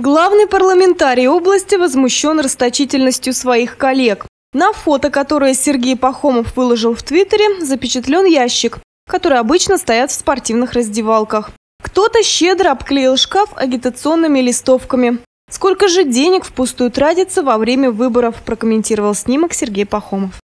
Главный парламентарий области возмущен расточительностью своих коллег. На фото, которое Сергей Пахомов выложил в Твиттере, запечатлен ящик, который обычно стоят в спортивных раздевалках. Кто-то щедро обклеил шкаф агитационными листовками. Сколько же денег впустую тратится во время выборов, прокомментировал снимок Сергей Пахомов.